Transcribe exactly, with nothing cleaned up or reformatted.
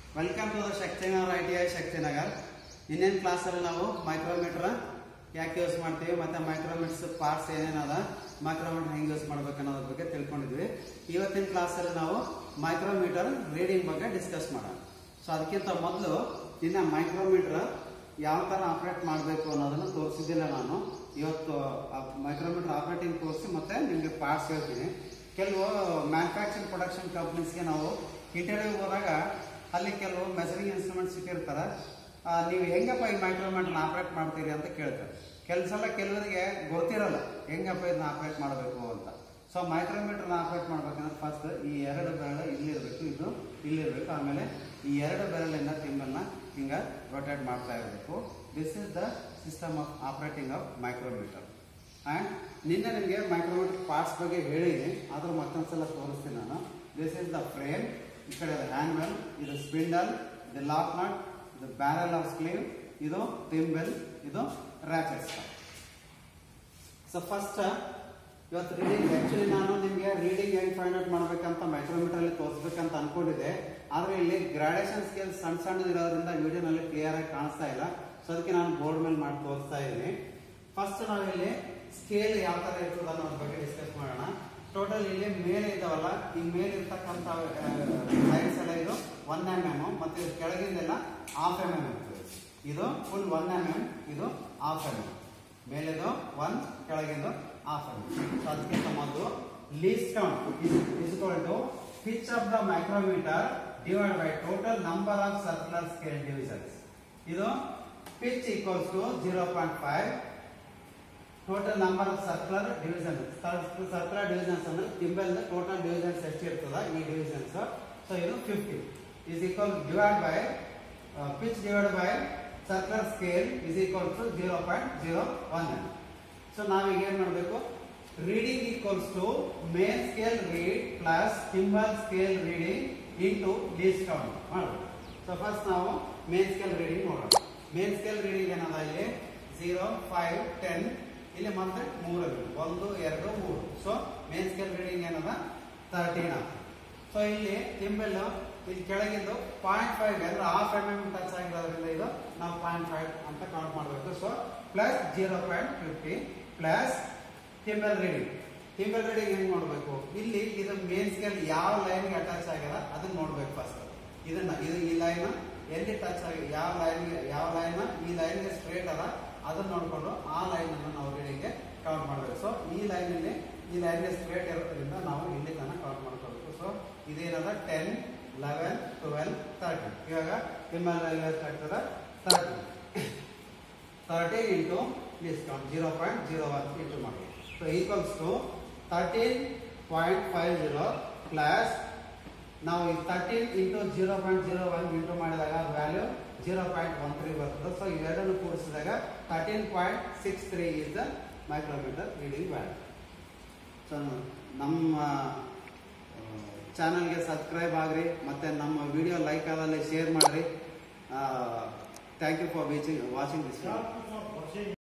Welcome to the Shaktinagar I T I Shaktinagar. ಇನ್ನೇನು ಕ್ಲಾಸಲ್ಲಿ ನಾವು ಮೈಕ್ರೋಮೀಟರ್ ಯಾಕೆ ಯೂಸ್ ಮಾಡ್ತೀವಿ ಮತ್ತು ಮೈಕ್ರೋಮೀಟರ್ಸ್ ಪಾರ್ಟ್ಸ್ ಏನೇನದ, ಮೈಕ್ರೋಮೀಟರ್ ಹೆಂಗೆ ಯೂಸ್ ಮಾಡ್ಬೇಕು ಅನ್ನೋದ್ರ ಬಗ್ಗೆ ತಿಳ್ಕೊಂಡಿದ್ವಿ. ಇವತ್ತಿನ ಕ್ಲಾಸಲ್ಲಿ ನಾವು ಮೈಕ್ರೋಮೀಟರ್ ರೀಡಿಂಗ್ ಬಗ್ಗೆ ಡಿಸ್ಕಸ್ ಮಾಡೋಣ. ಸೊ ಅದಕ್ಕಿಂತ ಮೊದಲು ಇನ್ನು ಮೈಕ್ರೋಮೀಟರ್ ಯಾವ ಥರ ಆಪ್ರೇಟ್ ಮಾಡಬೇಕು ಅನ್ನೋದನ್ನು ತೋರಿಸಿದ್ದಿಲ್ಲ ನಾನು. ಇವತ್ತು ಮೈಕ್ರೋಮೀಟರ್ ಆಪ್ರೇಟಿಂಗ್ ತೋರಿಸಿ ಮತ್ತೆ ನಿಮಗೆ ಪಾರ್ಟ್ಸ್ ಹೇಳ್ತೀನಿ. ಕೆಲವು ಮ್ಯಾನುಫ್ಯಾಕ್ಚರಿಂಗ್ ಪ್ರೊಡಕ್ಷನ್ ಕಂಪ್ನೀಸ್ಗೆ ನಾವು ಇಂಟರ್ವ್ಯೂ ಹೋದಾಗ ಅಲ್ಲಿ ಕೆಲವು ಮೆಜರಿಂಗ್ ಇನ್ಸ್ಟ್ರೂಮೆಂಟ್ಸ್ ಇಟ್ಟಿರ್ತಾರೆ. ನೀವು ಹೆಂಗಪ್ಪ ಈ ಮೈಕ್ರೋಮೀಟರ್ನ ಆಪ್ರೇಟ್ ಮಾಡ್ತೀರಿ ಅಂತ ಕೇಳ್ತಾರೆ. ಕೆಲವು ಸಲ ಕೆಲವರಿಗೆ ಗೊತ್ತಿರಲ್ಲ ಹೆಂಗಪ್ಪ ಇದನ್ನ ಆಪ್ರೇಟ್ ಮಾಡಬೇಕು ಅಂತ. ಸೊ ಮೈಕ್ರೋಮೀಟರ್ನ ಆಪ್ರೇಟ್ ಮಾಡ್ಬೇಕಂದ್ರೆ ಫಸ್ಟ್ ಈ ಎರಡು ಬೆರಳು ಇಲ್ಲಿರಬೇಕು, ಇದು ಇಲ್ಲಿರಬೇಕು. ಆಮೇಲೆ ಈ ಎರಡು ಬೆರಳಿಂದ ತಿಂಬನ್ನ ಹಿಂಗೆ ರೊಟೇಟ್ ಮಾಡ್ತಾ ಇರಬೇಕು. This is the system of operating of micrometer. And ನಿನ್ನೆ ನಿಮಗೆ ಮೈಕ್ರೋಮೀಟರ್ ಪಾರ್ಟ್ಸ್ ಬಗ್ಗೆ ಹೇಳಿದ್ದೀನಿ, ಆದರೂ ಮತ್ತೊಂದ್ಸಲ ತೋರಿಸ್ತೀನಿ ನಾನು. ದಿಸ್ ಇಸ್ ದ ಫ್ರೇಮ್, ಈ ಕಡೆ ಹ್ಯಾಂಡ್ವೆಲ್, ಇದು ಸ್ಪಿಂಡಲ್, ಇದು ಲಾಕ್ ನಟ್, ಇದು ಬ್ಯಾರಲ್ ಆಫ್ ಸ್ಲೀವ್, ಇದು ಥಿಂಬೆಲ್, ಇದು ರಾಕೆಟ್. ಸೊ ಫಸ್ಟ್ ಇವತ್ತು ರೀಡಿಂಗ್, ಆಕ್ಚುಲಿ ನಾನು ನಿಮಗೆ ರೀಡಿಂಗ್ ಹೆಂಗ್ ಫೈಂಡ್ ಔಟ್ ಮಾಡ್ಬೇಕಂತ ಮೈಕ್ರೋಮೀಟರ್ ಅಲ್ಲಿ ತೋರಿಸ್ಬೇಕಂತ ಅನ್ಕೊಂಡಿದ್ದೆ. ಆದ್ರೆ ಇಲ್ಲಿ ಗ್ರಾಡೇಷನ್ ಸ್ಕೇಲ್ ಸಣ್ಣ ಸಣ್ಣ ಇರೋದ್ರಿಂದ ವಿಡಿಯೋನಲ್ಲಿ ಕ್ಲಿಯರ್ ಆಗಿ ಕಾಣಿಸ್ತಾ ಇಲ್ಲ. ಸೊ ಅದಕ್ಕೆ ನಾನು ಬೋರ್ಡ್ ಮೇಲೆ ಮಾಡಿ ತೋರಿಸ್ತಾ ಇದ್ದೀನಿ. ಫಸ್ಟ್ ನಾವಿಲ್ಲಿ ಸ್ಕೇಲ್ ಯಾವ ತರ ಇರ್ತದೆ ಅನ್ನೋದ್ರ ಬಗ್ಗೆ ಡಿಸ್ಕಸ್ ಮಾಡೋಣ. ಟೋಟಲ್ ಇಲ್ಲಿ ಮೇಲೆ ಇದಾವಲ್ಲ, ಈ ಮೇಲೆ ಇರ್ತಕ್ಕಂಥ ಲೈನ್ಸ್ ಎಲ್ಲ ಇದು ಒನ್ ಎಂ ಎಮ್ ಮತ್ತೆ ಕೆಳಗಿಂದೆಲ್ಲ ಹಾಫ್ ಎಂ ಎಂ ಇರ್ತದೆ. ಇದು ಫುಲ್ ಒನ್ ಎಂ ಎಂ, ಇದು ಹಾಫ್ ಎಂ ಎಂ. ಮೇಲೆದು ಒನ್, ಕೆಳಗಿಂದು ಹಾಫ್ ಎಂ ಎಂ. ಸೊ ಅದಕ್ಕಿಂತ ಮೊದಲು least count is equal to pitch of the micrometer divide by total number of circular scale divisions. ಇದು pitch equals to zero point five. Total number of circular division, circular divisions ಅಂದ್ರೆ thimble total divisions ಎಷ್ಟು ಇರ್ತದ ಈ divisions. So ಇದು fifty is equal divide by pitch divide by circular scale is equal to zero point zero one. So ನಾವೀಗ ಏನ್ ಮಾಡಬೇಕು, reading equals to main scale read plus thimble scale reading into least count ಮಾಡಬೇಕು. So first ನಾವು main scale reading ನೋಡೋಣ. Main scale reading ಏನದ, ಇಲ್ಲಿ zero, five, ten, ಇಲ್ಲಿ ಮತ್ತೆ ಮೂರು, ಒಂದು, ಎರಡು, ಮೂರು. ಸೊ ಮೇನ್ ಸ್ಕೇಲ್ ರೀಡಿಂಗ್ ಏನದ ತರ್ಟೀನ್ ಆಗ. ಸೊ ಇಲ್ಲಿ ತಿಂಬೆಲ್ ಇಲ್ಲಿ ಕೆಳಗಿಂದು ಪಾಯಿಂಟ್ ಫೈವ್ ಅಂದ್ರೆ ಹಾಫ್ ಎಂ ಎಂ ಟಚ್ ಆಗಿರೋದ್ರಿಂದ ಇದು ನಾವು ಪಾಯಿಂಟ್ ಫೈವ್ ಅಂತ ಕೌಂಟ್ ಮಾಡಬೇಕು. So plus zero point fifty plus thimble reading. Thimble reading ಹೆಂಗ್ ನೋಡ್ಬೇಕು, ಇಲ್ಲಿ ಇದು ಮೇನ್ ಸ್ಕೇಲ್ ಯಾವ ಲೈನ್ಗೆ ಅಟ್ಯಾಚ್ ಆಗ್ಯದ ಅದನ್ನ ನೋಡ್ಬೇಕು ಫಸ್ಟ್. ಇದನ್ನ ಇದು ಈ ಲೈನ್ ಎಲ್ಲಿ ಟಚ್ ಆಗಿ ಯಾವ ಲೈನ್ ಯಾವ ಲೈನ್ ಈ ಲೈನ್ಗೆ ಸ್ಟ್ರೇಟ್ ಅದ ಅದನ್ನ ನೋಡ್ಕೊಂಡು ಆ ಲೈನ್ ಅನ್ನು ನಾವು ರೀಡಿಂಗ್ಗೆ ಕೌಂಟ್ ಮಾಡಬೇಕು. ಸೊ ಈ ಲೈನ್ ಅಲ್ಲಿ ಈ ಲೈನ್ಗೆ ಸ್ಟ್ರೇಟ್ ಇರೋದ್ರಿಂದ ನಾವು ಇಲ್ಲಿ ತನಕ ಕೌಂಟ್ ಮಾಡ್ಕೋಬೇಕು. ಸೊ ಇದೇನದ ಟೆನ್, ಲೆವೆನ್, ಟ್ವೆಲ್, ತರ್ಟೀನ್. ಇವಾಗ ತಿಂಬೆಲ್ ಎಷ್ಟು ಆಗ್ತದ, thirteen. Thirteen into discount zero point zero one into ಮಾಡಿ. So equals to thirteen point five zero plus ನಾವು ಈ thirteen into zero point zero one into ಮಾಡಿದಾಗ value zero point one three ಬರ್ತದೆ. So ಇವೆರಡನ್ನು ಕೂಡಿಸಿದಾಗ thirteen point six three is the micrometer reading value. So ನಮ್ಮ ಚಾನಲ್ಗೆ subscribe ಆಗ್ರಿ, ಮತ್ತೆ ನಮ್ಮ ವಿಡಿಯೋ ಲೈಕ್ ಆದಲ್ಲಿ ಶೇರ್ ಮಾಡ್ರಿ. Thank you for watching watching this.